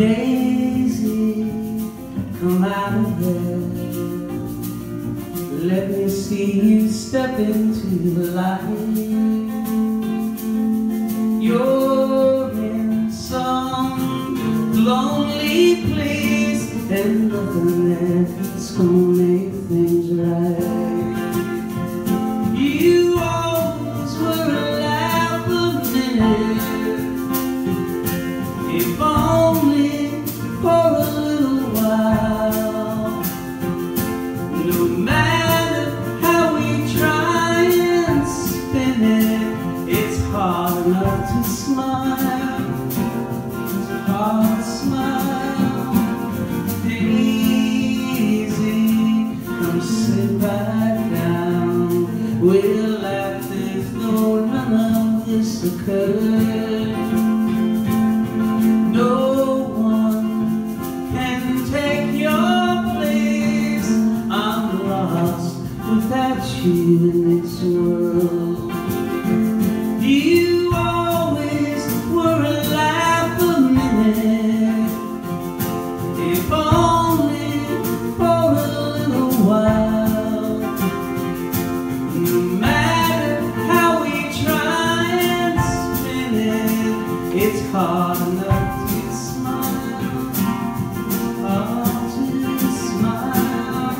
Daisy, come out of bed. Let me see you step into the light. You're in some lonely place, and nothing there's gonna make things right. You always were alive a minute, if only for a little while. No matter how we try and spin it, it's hard enough to smile. It's hard to smile. Daisy, come sit back down. We'll laugh as though none of this occurred. No one can take your place. I'm lost without you in this world. You always were alive a minute, if only for a little while. No matter how we try and spin it, it's hard enough to smile, hard to smile.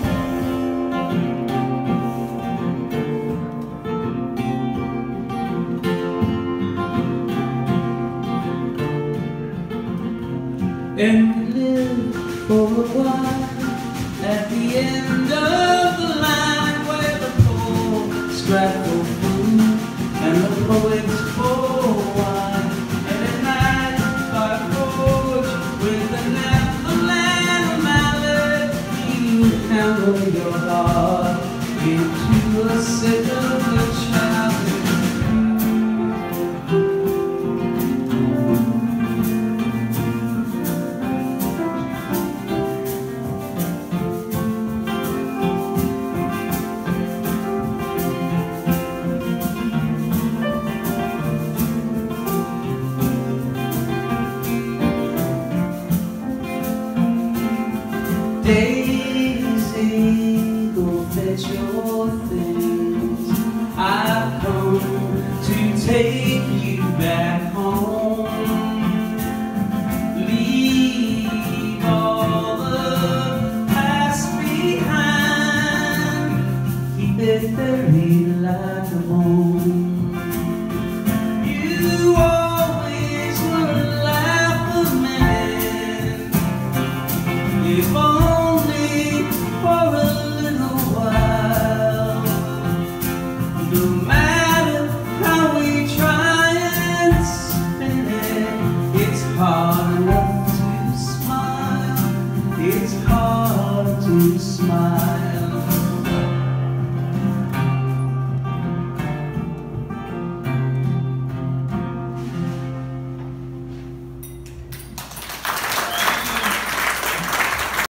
And we lived for a while at the end of the line, where the poor strive for food and the poets for wine. And at night by a forge with an avalanche of mallet, you handle your heart into a secular childhood. Daisy, go fetch your things. I've come to take you back home. Leave all the past behind. Keep it buried like a bone. You always were alive a minute, if only